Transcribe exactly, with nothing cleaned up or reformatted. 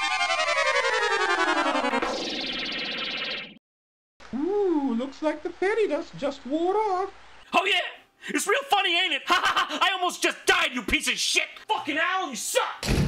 Ooh, looks like the fairy dust just wore off. Oh yeah! It's real funny, ain't it? Ha ha ha! I almost just died, you piece of shit! Fucking Al, you suck!